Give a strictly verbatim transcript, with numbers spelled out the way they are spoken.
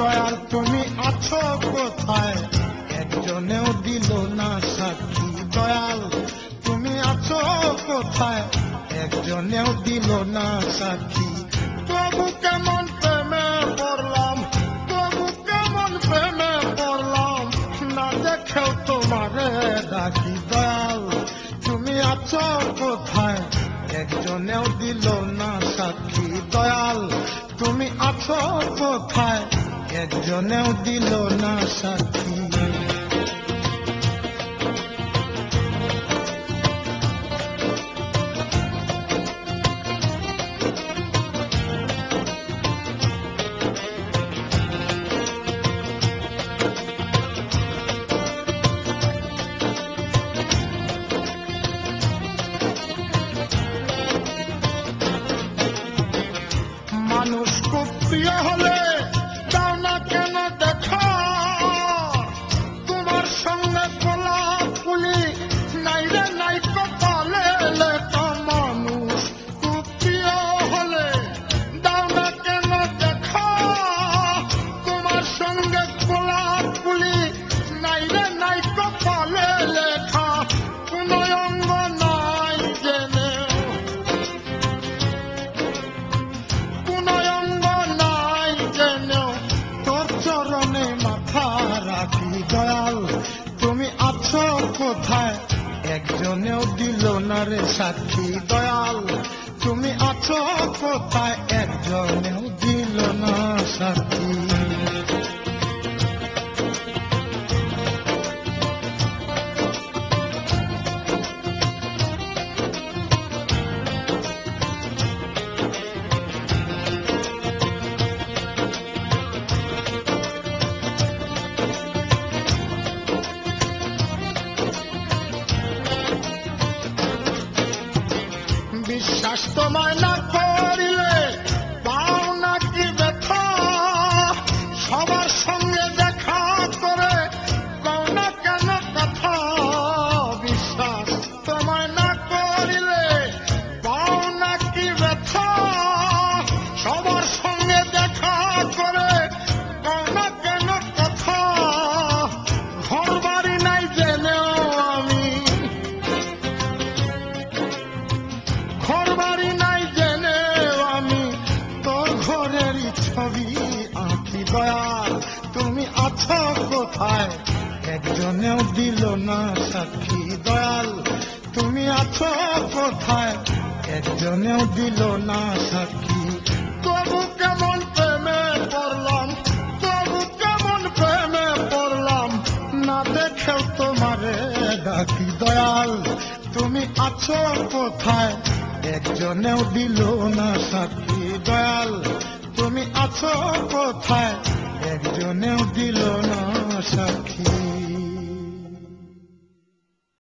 দয়াল তুমি আছো কোথায়, একজনেও দিল না সাক্ষী। দয়াল তুমি আছো কোথায়, একজনেও দিল না সাক্ষী। তবু কেমন প্রেমে পড়লাম, তবু কেমন প্রেমে পড়লাম, না দেখেও তোমারে ডাকি। দয়াল তুমি আছো কোথায়, একজনেও দিল না সাক্ষী। দয়াল তুমি আছো কোথায়, একজনেও দিল না সাক্ষী। মানুষ খুব প্রিয় হলে দাও না কেন দেখা, তোমার সঙ্গে গোলাপুলি নাই রে নাই কপালে লেখা। মানুষ খুব প্রিয় হলে দাও না কেন দেখা, তোমার সঙ্গে গোলাপুলি নাই রে নাই কপালে লেখা। কোন অঙ্গ নাই জেনে, চরণে মাথা রাখি। দয়াল তুমি আছো কোথায়, একজনেও দিল না রে সাক্ষী। দয়াল তুমি আছো কোথায়, একজনেও দিল না সাক্ষী। বিশ্বাস তোমায় না করিলে পাও নাকি ব্যথা, সবার সঙ্গে দেখা করে পাও না কেন কথা। বিশ্বাস তোমায় না করিলে পাও নাকি ব্যথা, সবার সঙ্গে দেখা করে পাও না কেন কথা। ঘর বাড়ি নাই জেনেও আমি, ঘর বাড়ি নাই জেনে আমি তোর ঘরেরই ছবি আঁকি। দয়াল তুমি আছো কোথায়, একজনেও দিল না সাক্ষী। দয়াল তুমি আছো কোথায়, একজনেও দিল না সাক্ষী। তবু কেমন প্রেমে পড়লাম, তবু কেমন প্রেমে পড়লাম, না দেখেও তোমারে ডাকি। দয়াল তুমি আছো কোথায়, একজনেও দিল না সাক্ষী। দয়াল তুমি আছো কোথায়, একজনেও দিল না সাক্ষী।